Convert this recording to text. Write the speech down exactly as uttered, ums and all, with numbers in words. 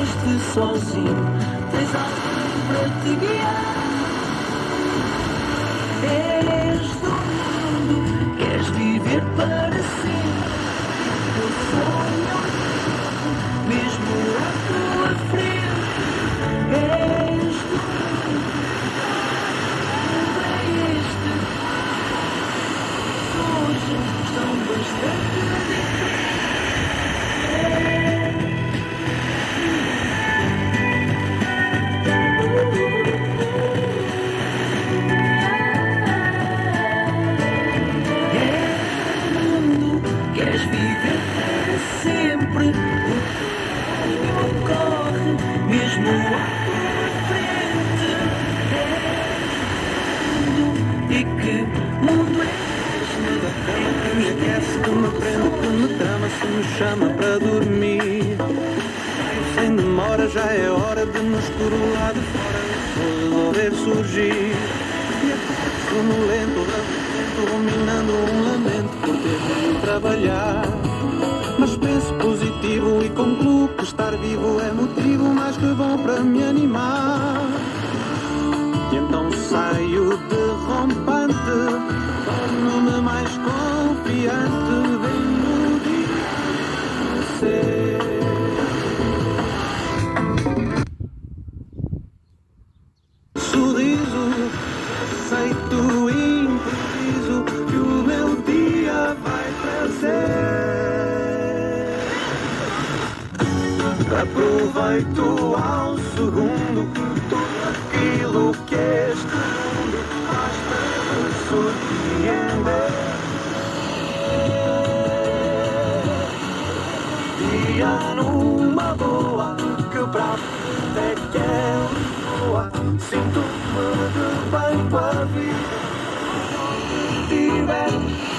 vieste sozinho, tens alguém para te guiar. És do mundo, queres viver para sempre. O sonho mesmo à tua frente. És do mundo, é este. Hoje estão bastante diferentes. Queres viver para sempre, o teu corre mesmo à tua frente. És mundo, e que mundo és? Da cama que me aquece, que me prende, que me trama, se me chama para dormir. Sem demora, já é hora de no escuro lá de fora resolver surgir. E a sonolento, lamento, ruminando um lamento por ter vindo trabalhar. Mas penso positivo e concluo que estar vivo é motivo mais que bom para me animar. E então saio derrompante, torno-me mais confiante, venho dizer. Sorriso, aceito o improviso que o meu dia vai trazer. Aproveito ao segundo tudo aquilo que este mundo faz para me surpreender. Dia numa boa, que para a vida é que é boa. Sinto-me de bem com a vida. Tiver